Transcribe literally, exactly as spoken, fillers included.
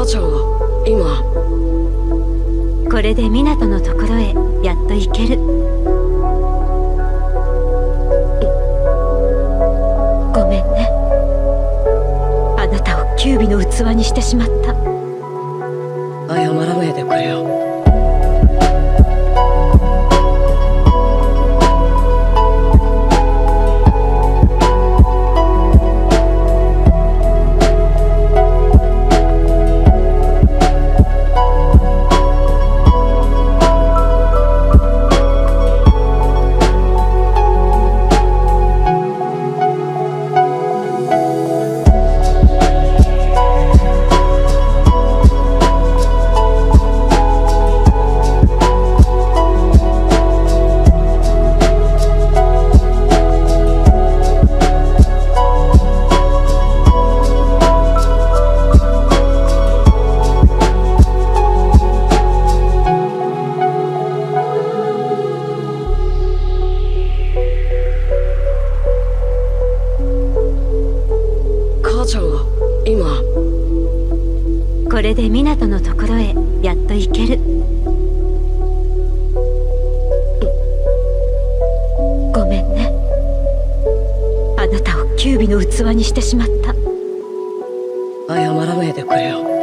ちゃんは今。 これで港のところへやっと行ける。ごめんね。あなたをキュービの器にしてしまった。 謝らないでくれよ。 これで港のところへやっと行ける。ごめんね。あなたをキュービの器にしてしまった。 謝らないでくれよ。